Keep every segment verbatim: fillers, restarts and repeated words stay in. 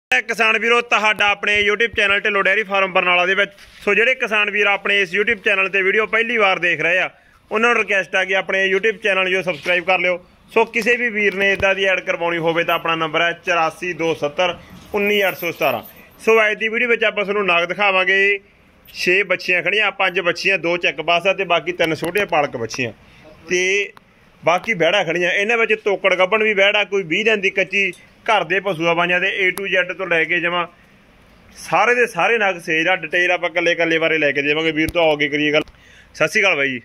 किसान वीरो तुहाडा अपने YouTube channel Dhillon dairy farm Barnala दे विच सो जिहड़े किसान वीर अपने इस यूट्यूब चैनल ते वीडियो पहली बार देख रहे हैं उन्होंने रिक्वेस्ट है कि अपने यूट्यूब चैनल जो सबसक्राइब कर लियो। सो किसी भी वीर ने इदा दी ऐड करवानी होवे तां अपना नंबर है चौरासी दो सत्तर उन्नी अठ सौ सतारा। सो अज की वीडियो में आपां तुहानूं नाग दिखावांगे। छे बच्चियां खड़ियां, पांच बच्चियां, दो चैक पास है, बाकी तीन छोटे पालक बच्चियां ते बाकी बैड़ा खड़ियां। इन्हां विच तोकड़ गब्बण भी बैड़ा, कोई बीस दिन की कच्ची घर के पशुआ बाइयां दे ए टू जैड तो लैके जमा सारे दे सारे नग सेज आ। डिटेल आपां कल्ले कल्ले बारे लैके देवांगे। वीर तो आगे करिए गल। सत श्री अकाल बाई जी।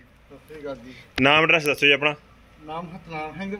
नाम एड्रैस दसो जी अपना। नाम सतनाम सिंह,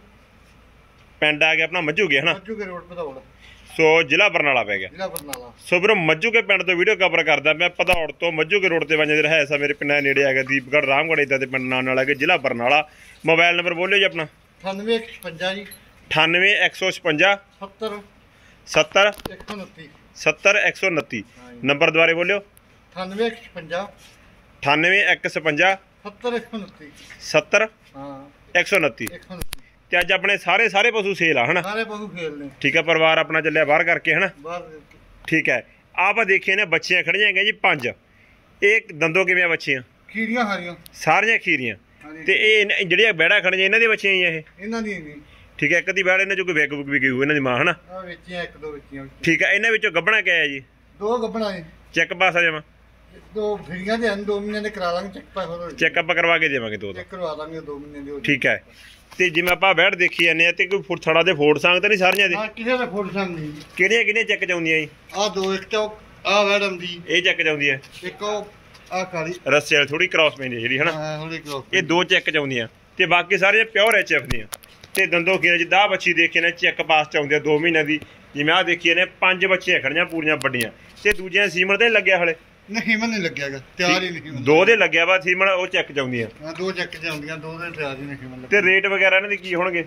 पिंड आ गया अपना मज्जू के है ना। मज्जू के रोड भदौड़। सो जिला बरनाला पै गया। जिला बरनाला। सो फिर मज्जू के पिंड तो वीडियो कवर करदा मैं। भदौड़ तो मज्जू के रोड ते बंजे रहा सा मेरे पिंड नेड़े आ गया दीपगढ़ रामगढ़ इदा दे पिंड नाम नाल आ गया जिला बरनाला। मोबाइल नंबर बोलियो जी अपना। अठानवे एक छपंजा जी। अठानवे एक सौ छपंजा सत्तर सत्तर एक सौ उनती सत्तर एक सौ उनती। नंबर दोबारे बोलियो। अठानवे एक छपंजा अठानवे एक छपंजा सत्तर एक सौ उनती सत्तर हाँ एक सौ उनती। एक सौ उनती। ते अज अपने सारे सारे पशु सेल आ है ना। सारे पशु खेल ने। ठीक है, परिवार अपना चलिया बाहर करके है ना। बाहर ठीक है। आप देखिए ने बच्चियां खड़ियां हैं जी पांच। एक दंदों किवें बच्चियां खीरियां हारियां सारियां खीरियां ते ए ਜਿਹੜੀਆਂ ਬੈੜਾ ਖੜੀਆਂ ਇਹਨਾਂ ਦੀ ਬੱਚੀਆਂ ਹੀ ਆ ਇਹ। ਇਹਨਾਂ ਦੀ ਨਹੀਂ। ठीक है। एक दी बैड़ इन्हां चों कोई विक वुक भी गई होई इन्हां दी मां है ना। ਆ ਵੇਚੀਆਂ ਇੱਕ ਦੋ ਵੇਚੀਆਂ। ठीक है। इन्हां विचों गब्बਣਾ क्या है जी? ਦੋ ਗੱਬਣਾ ਨੇ। चेक पास आ जावां। ਦੋ ਫਿਰੀਆਂ ਦੇ ਹਨ, ਦੋ ਮਹੀਨੇ ਦੇ ਕਰਾ ਲਾਂਗੇ ਚੈੱਕ ਪਾਸ ਹੋ। चेकअप करवा के देवांगे दो। ਚੈੱਕ ਕਰਵਾ ਦਾਂਗੇ ਦੋ ਮਹੀਨੇ ਦੇ। ठीक है। ਤੇ ਜਿਵੇਂ ਆਪਾਂ ਬੈੜ ਦੇਖੀ ਜਾਂਦੇ ਆ ਤੇ ਕੋਈ ਫੁੱਟੜਾ ਦੇ ਫੋੜ ਸੰਗ ਤਾਂ ਨਹੀਂ ਸਾਰੀਆਂ ਦੇ? ਹਾਂ ਕਿਸੇ ਦਾ ਫੋੜ ਸੰਗ ਨਹੀਂ। ਕਿਹੜੀਆਂ ਕਿਹੜੀਆਂ ਚੈੱਕ ਚਾਉਂਦੀਆਂ ਜੀ? ਆ ਦੋ ਇੱਕ ਚੌਕ ਆ ਮੈਡਮ ਦੀ ਇਹ ਚੈੱਕ ਚਾਉਂਦੀ ਹੈ। ਇੱਕ ਆ ਕਾਲੀ ਰੱਸੇ ਵਾਲੀ ਥੋੜੀ ਕ੍ਰਾਸ ਪੈਂਦੀ ਜਿਹੜੀ ਹੈ ਨਾ। ਹਾਂ ਥੋੜੀ ਕ੍ਰਾਸ। ਇਹ ਦੋ ਚੈੱਕ ਚਾਉਂਦੀਆਂ ਤੇ ਬਾਕੀ ਸਾਰੀਆਂ ਪਿਓਰ ਐਚ ਐਫ ਦੀਆਂ। ਤੇ ਦੰਦੋ ਕੀ ਜਿੱਦਾਂ ਆਹ ਬੱਚੀ ਦੇਖੀ ਨੇ ਚੈੱਕ ਪਾਸ ਚ ਆਉਂਦੇ ਦੋ ਮਹੀਨੇ ਦੀ। ਜਿਵੇਂ ਆਹ ਦੇਖੀ ਨੇ ਪੰਜ ਬੱਚੀਆਂ ਖੜੀਆਂ ਪੂਰੀਆਂ ਵੱਡੀਆਂ ਤੇ ਦੂਜੀਆਂ ਸੀਮਨ ਤੇ ਲੱਗਿਆ ਹਲੇ ਨਹੀਂ ਮਨ ਨਹੀਂ ਲੱਗਿਆਗਾ ਤਿਆਰ ਹੀ ਨਹੀਂ। ਦੋ ਦੇ ਲੱਗਿਆ ਵਾ ਸੀਮਨ ਉਹ ਚੈੱਕ ਚਾਉਂਦੀਆਂ। ਹਾਂ ਦੋ ਚੈੱਕ ਚਾਉਂਦੀਆਂ, ਦੋ ਦੇ ਤਿਆਰ ਹੀ ਨਹੀਂ ਮਨ। ਤੇ ਰੇਟ ਵਗੈਰਾ ਇਹਨਾਂ ਦੇ ਕੀ ਹੋਣਗੇ?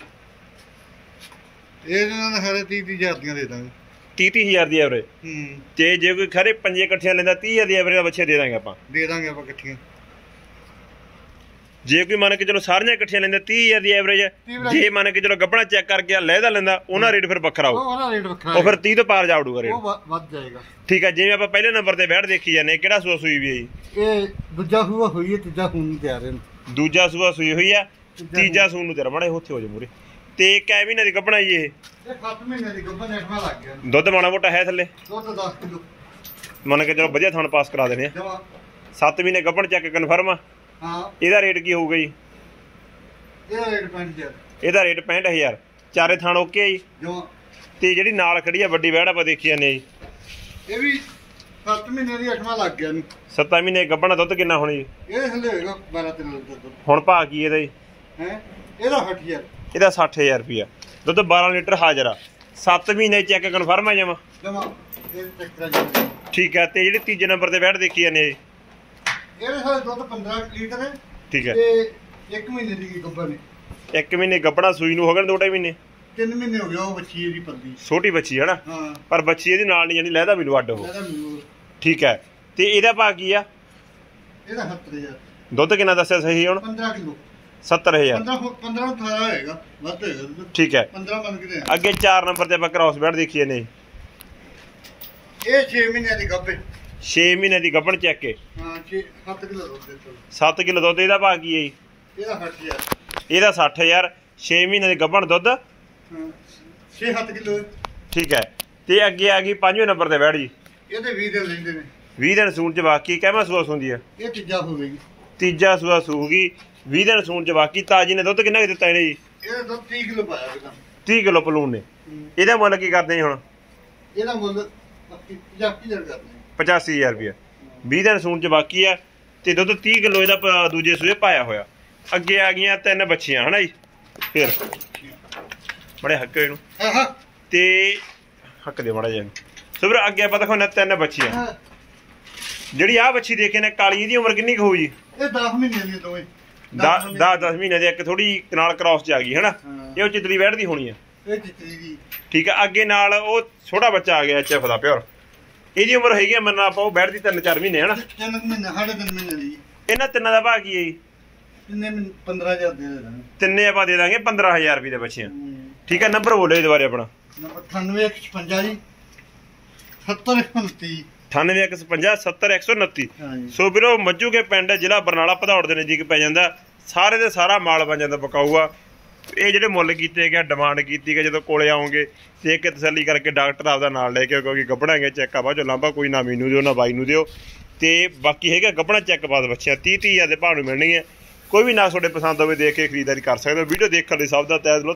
ਇਹ ਇਹਨਾਂ ਨੇ ਹਰੇ ਤੀਹ ਤੀਹ ਹਜ਼ਾਰ ਦੀਆਂ ਦੇ ਦਾਂਗੇ। ਤੀਹ ਤੀਹ ਹਜ਼ਾਰ ਦੀ ਐਵਰੇਜ। ਹੂੰ ਤੇ ਜੇ ਕੋਈ ਖਰੇ ਪੰਜੇ ਇਕੱਠੀਆਂ ਲੈਂਦਾ ਤੀਹ ਹਜ਼ਾਰ ਦੀ ਐਵਰੇਜ ਦਾ ਬੱਚੇ ਦੇ ਦਾਂਗੇ ਆਪਾਂ। ਦੇ ਦਾਂਗੇ ਆਪਾਂ ਇਕੱਠੀਆਂ। ਜੇ ਕੋਈ ਮੰਨ ਕੇ ਚਲੋ ਸਾਰੀਆਂ ਇਕੱਠੀਆਂ ਲੈਂਦਾ ਤੀਹ ਹਜ਼ਾਰ ਦੀ ਐਵਰੇਜ ਹੈ। ਜੇ ਮੰਨ ਕੇ ਚਲੋ ਗੱਬਣਾ ਚੈੱਕ ਕਰਕੇ ਲਹਿਦਾ ਲੈਂਦਾ ਉਹਨਾਂ ਰੇਟ ਫਿਰ ਵੱਖਰਾ ਹੋਊ। ਉਹਦਾ ਰੇਟ ਵੱਖਰਾ ਉਹ ਫਿਰ ਤੀਹ ਤੋਂ ਪਾਰ ਜਾ ਵੜੂਗਾ ਰੇਟ। ਉਹ ਵੱਧ ਜਾਏਗਾ। ਠੀਕ ਹੈ। ਜਿਵੇਂ ਆਪਾਂ ਪਹਿਲੇ ਨੰਬਰ ਤੇ ਬੈਠ ਦੇਖੀ ਜਾਂਦੇ ਕਿਹੜਾ ਸੂਆ ਸੂਈ ਵੀ ਹੈ ਜੀ? ਇਹ ਦੂਜਾ ਸੂਆ ਹੋਈ ਹੈ, ਤੀਜਾ ਹੁਣ ਨੂੰ ਤਿਆਰ ਹੈ। ਦੂਜਾ ਸੂਆ ਸੂਈ ਹੋਈ ਆ, ਤੀਜਾ ਸੂਣ ਨੂੰ ਤਿਆਰ। ਮਾੜੇ ਉੱਥੇ ਹੋ ਜਾ ਮੂਰੇ। ਤੇ ਕੈ ਮਹੀਨੇ ਦੀ ਗੱਬਣਾ ਜੀ ਇਹ? ਇਹ ਸੱਤ ਮਹੀਨੇ ਦੀ ਗੱਭਣ ਨੇੜਮਾ ਲੱਗ ਗਿਆ। ਦੁੱਧ ਮਾੜਾ ਮੋਟਾ ਹੈ ਥੱਲੇ? ਦੁੱਧ ਦਸ ਕਿਲੋ ਮੰਨ ਕੇ ਚਲੋ ਵਧੀਆ ਥਣ ਪਾਸ ਕਰਾ ਦੇਣੇ ਆ। ਸੱਤ ਮਹੀਨੇ ਗੱਬਣ ਚੈੱਕ ਕਨਫਰਮ ਆ। ਹਾਂ। ਇਹਦਾ ਰੇਟ ਕੀ ਹੋਊਗਾ ਜੀ? ਇਹਦਾ ਰੇਟ ਪੈਂਹਠ ਹਜ਼ਾਰ। ਇਹਦਾ ਰੇਟ ਪੈਂਹਠ ਹਜ਼ਾਰ। ਚਾਰੇ ਥਣ ਓਕੇ ਆ ਜੀ। ਜੋ ਤੇ ਜਿਹੜੀ ਨਾਲ ਖੜੀ ਆ ਵੱਡੀ ਵੈੜ ਆਪਾਂ ਦੇਖੀ ਜਾਂਦੇ ਆ ਜੀ, ਇਹ ਵੀ ਸੱਤ ਮਹੀਨੇ ਦੀ ਅੱਠਵਾਂ ਲੱਗ ਗਿਆ। ਸੱਤਾਂ ਮਹੀਨੇ ਗੱਬਣਾ ਦੁੱਧ ਕਿੰਨਾ ਹੋਣਾ ਜੀ? ਇਹ ਥੱਲੇ ਹੋਏਗਾ ਬਾਰਾਂ ਤੇਰਾਂ ਲੀਟਰ ਦੁੱਧ। ਹੁਣ ਭਾਅ ਕੀ ਇਹਦਾ ਜੀ? ਹੈ ਇਹਦਾ ਸੱਠ ਹਜ਼ਾਰ। ਇਹਦਾ ਸੱਠ ਹਜ਼ਾਰ ਰੁਪਈਆ। ਦੁੱਧ ਬਾਰਾਂ ਲੀਟਰ ਹਾਜ਼ਰ ਆ। ਸੱਤ ਮਹੀਨੇ ਚੈੱਕ ਕਨਫਰਮ ਆ ਜਮਾ। ਜਮਾ ਇਹ ਚੈੱਕ ਕਰਾ ਜਾਂਦੇ। ਠੀਕ ਹੈ। ਤੇ ਜਿਹੜੀ ਤੀਜੇ ਨੰਬਰ ਤੇ ਬੈਠ ਦੇਖੀ ਜਾਂਦੇ ਆ ਜੀ, ਇਹਦੇ ਸਾਰੇ ਦੁੱਧ ਪੰਦਰਾਂ ਲੀਟਰ ਹੈ। ਠੀਕ ਹੈ। ਤੇ ਇੱਕ ਮਹੀਨੇ ਦੀ ਗੱਭਣ ਨੇ। ਇੱਕ ਮਹੀਨੇ ਗੱਬਣਾ ਸੂਈ ਨੂੰ ਹੋ ਗਏ ਦੋ ਢਾਈ ਮਹੀਨੇ। ਤਿੰਨ ਮਹੀਨੇ ਹੋ ਗਿਆ ਉਹ ਬੱਚੀ ਇਹਦੀ ਪੱਲੀ। ਛੋਟੀ ਬੱਚੀ ਹੈ ਨਾ। ਹਾਂ। ਪਰ ਬੱਚੀ ਇਹਦੀ ਨਾਲ ਨਹੀਂ ਜਾਂਦੀ, ਲਹਿਦਾ ਵੀ ਲਵਾਡ ਉਹ। ਇਹਦਾ ਮਿਲੂ। ਠੀਕ ਹੈ। ਤੇ ਇਹਦਾ ਭਾਅ ਕੀ ਆ? ਇਹਦਾ ਸੱਤਰ ਹਜ਼ਾਰ। ਦੁੱਧ ਕਿੰਨਾ ਦੱਸਿਆ ਸਹੀ ਹੁਣ? ਪੰਦਰਾਂ ਕਿਲੋ। ਸੱਤਰ ਹਜ਼ਾਰ। ਪੰਦਰਾਂ ਪੰਦਰਾਂ ਅਠਾਰਾਂ ਹੋਏਗਾ, ਵੱਧ ਹੋਏਗਾ ਦੁੱਧ। ਠੀਕ ਹੈ। ਪੰਦਰਾਂ ਮੰਨ ਕੇ। ਅੱਗੇ ਚਾਰ ਨੰਬਰ ਤੇ ਆਪਾਂ ਕ੍ਰਾਸ ਬੈਠ ਦੇਖੀਏ ਨੇ। ਇਹ ਛੇ ਮਹੀਨਿਆਂ ਦੀ ਗੱਭੇ। ਛੇ ਮਹੀਨੇ ਦੀ ਗੱਬਣ ਚੈੱਕ ਕੇ। ਹਾਂ ਛੇ ਸੱਤ ਕਿਲੋ ਦੁੱਧ ਦੇ। ਸੱਤ ਕਿਲੋ ਦੁੱਧ। ਇਹਦਾ ਭਾਅ ਕੀ ਹੈ ਜੀ? ਇਹਦਾ ਸੱਠ ਹਜ਼ਾਰ। ਇਹਦਾ ਸੱਠ ਹਜ਼ਾਰ। ਛੇ ਮਹੀਨੇ ਦੀ ਗੱਬਣ ਦੁੱਧ। ਹਾਂ ਛੇ ਸੱਤ ਕਿਲੋ। ਠੀਕ ਹੈ। ਤੇ ਅੱਗੇ ਆ ਗਈ ਪੰਜਵੇਂ ਨੰਬਰ ਤੇ ਬੈਠ ਜੀ। ਇਹਦੇ ਵੀਹ ਦਿਨ ਲੈਂਦੇ ਨੇ। ਵੀਹ ਦਿਨ ਸੂਣ ਚ ਬਾਕੀ ਕਹਿਮਾ ਸੂਆ ਸੁੰਦੀ ਆ? ਇਹ ਤੀਜਾ ਹੋਵੇਗੀ। ਤੀਜਾ ਸੂਆ ਸੂਗੀ। ਵੀਹ ਦਿਨ ਸੂਣ ਚ ਬਾਕੀ। ਤਾਜੀ ਨੇ ਦੁੱਧ ਕਿੰਨਾ ਕੁ ਦਿੱਤਾ ਇਹਨੇ ਜੀ? ਇਹਦਾ ਦੁੱਧ ਤੀਹ ਕਿਲੋ ਪਾਇਆ ਇਹਦਾ। ਤੀਹ ਕਿਲੋ ਪਲੂਣ ਨੇ। ਇਹਦਾ ਮੁੱਲ ਕੀ ਕਰਦੇ ਜੀ ਹੁਣ? ਇਹਦਾ ਮੁੱਲ ਪਚਾਸੀ ਹਜ਼ਾਰ ਕਰਦੇ। ਪਚਾਸੀ ਹਜ਼ਾਰ ਰੁਪਇਆ। ਵੀਹ ਦਿਨ ਸੂਣ ਚ ਬਾਕੀ ਆ ਤੇ ਦੁੱਧ ਤੀਹ ਕਿਲੋ ਇਹਦਾ ਦੂਜੇ ਸੂਏ ਪਾਇਆ ਹੋਇਆ। ਅੱਗੇ ਆ ਗਈਆਂ ਤਿੰਨ ਬੱਚੀਆਂ ਹਨਾ ਜੀ। ਫਿਰ ਬੜੇ ਹੱਕ ਇਹਨੂੰ ਤੇ ਹੱਕ ਦੇ ਮਾੜਾ ਜਿਹਾ। ਸੋ ਫਿਰ ਅੱਗੇ ਆਪਾਂ ਦਿਖਾਉਂਦੇ ਤਿੰਨ ਬੱਚੀਆਂ। ਜਿਹੜੀ ਆਹ ਬੱਚੀ ਦੇਖੇ ਨੇ ਕਾਲੀ, ਇਹਦੀ ਉਮਰ ਕਿੰਨੀ ਕੁ ਹੋਊ ਜੀ? ਇਹ ਦਸ ਮਹੀਨੇ ਦੀ ਦੋਵੇਂ। ਦਸ ਦਸ ਮਹੀਨੇ ਦੀ। ਇੱਕ ਥੋੜੀ ਨਾਲ ਕ੍ਰਾਸ ਚ ਆ ਗਈ ਹਨਾ। ਇਹ ਉਹ ਚਿਤਲੀ ਬੈਠਦੀ ਹੋਣੀ ਆ। ਇਹ ਚਿਤਲੀ ਦੀ। ਠੀਕ ਹੈ। ਅੱਗੇ ਨਾਲ ਉਹ ਛੋਟਾ ਬੱਚਾ ਆ ਗਿਆ ਐਚ ਐਫ ਦਾ ਪਿਓਰ। ਇਹਦੀ ਉਮਰ ਹੈਗੀ ਆ ਮੰਨ ਆਪਾਂ ਉਹ ਬੈਠਦੀ ਤਿੰਨ ਚਾਰ ਮਹੀਨੇ ਹਨਾ। ਤਿੰਨ ਮਹੀਨੇ ਸਾਢੇ ਤਿੰਨ ਮਹੀਨੇ ਦੀ। ਇਹਨਾਂ ਤਿੰਨਾਂ ਦਾ ਭਾਅ ਕੀ ਹੈ ਜੀ? ਤਿੰਨੇ ਪੰਦਰਾਂ ਹਜ਼ਾਰ ਦੇ ਦਾਂਗੇ। ਤਿੰਨੇ ਆਪਾਂ ਦੇ ਦਾਂਗੇ ਪੰਦਰਾਂ ਹਜ਼ਾਰ ਰੁਪਏ ਦੇ ਬੱਚਿਆਂ। ਠੀਕ ਹੈ। ਨੰਬਰ ਬੋਲੋ ਜੀ ਦੁਬਾਰੇ ਆਪਣਾ। ਅਠਾਨਵੇਂ ਇੱਕ ਛਪੰਜਾ ਜੀ ਸੱਤਰ ਇੱਕ ਸੌ ਉਨੱਤੀ ਅਠਾਨਵੇਂ ਇੱਕ ਸੌ ਪੰਜਾਹ ਸੱਤਰ ਇੱਕ ਸੌ ਉਨੱਤੀ। ਹਾਂਜੀ। ਸੋ ਵੀਰੋ ਮੱਜੂ ਕੇ ਪਿੰਡ ਜ਼ਿਲ੍ਹਾ ਬਰਨਾਲਾ ਭਦੌੜ ਦੇ ਨਜ਼ਦੀਕ ਪੈ ਜਾਂਦਾ। ਸਾਰੇ ਦੇ ਸਾਰਾ ਮਾਲ ਬਣ ਜਾਂਦਾ ਪਕਾਊਗਾ। ਇਹ ਜਿਹੜੇ ਮੁੱਲ ਕੀਤੇ ਗਿਆ ਡਿਮਾਂਡ ਕੀਤੀ ਗਈ ਜਦੋਂ ਕੋਲੇ ਆਉਂਗੇ ਦੇਖ ਕੇ ਤਸੱਲੀ ਕਰਕੇ ਡਾਕਟਰ ਆਪਦਾ ਨਾਲ ਲੈ ਕੇ ਕਿਉਂਕਿ ਗੱਭਣਾਂਗੇ ਚੈੱਕ ਆ ਬਾਅਦ ਚੋਂ ਲਾਂਭਾ ਕੋਈ ਨਾ ਮੈਨੂੰ ਦਿਓ ਨਾ ਬਾਈ ਨੂੰ ਦਿਓ। ਤੇ ਬਾਕੀ ਹੈਗਾ ਗੱਭਣਾ ਚੈੱਕ ਬਾਅਦ ਬੱਚਿਆਂ ਤੀਹ ਤੀਹ ਹਜ਼ਾਰ ਦੇ ਭਾਅ ਨੂੰ ਮਿਲਣੀ ਹੈ। ਕੋਈ ਵੀ ਨਾ ਤੁਹਾਡੇ ਪਸੰਦ ਹੋਵੇ ਦੇਖ ਕੇ ਖਰੀਦਦਾਰੀ ਕਰ ਸਕਦੇ ਹੋ। ਵੀਡੀਓ ਦੇਖਣ ਲਈ ਸਭ ਦਾ ਤਹਿ ਦਿਲੋਂ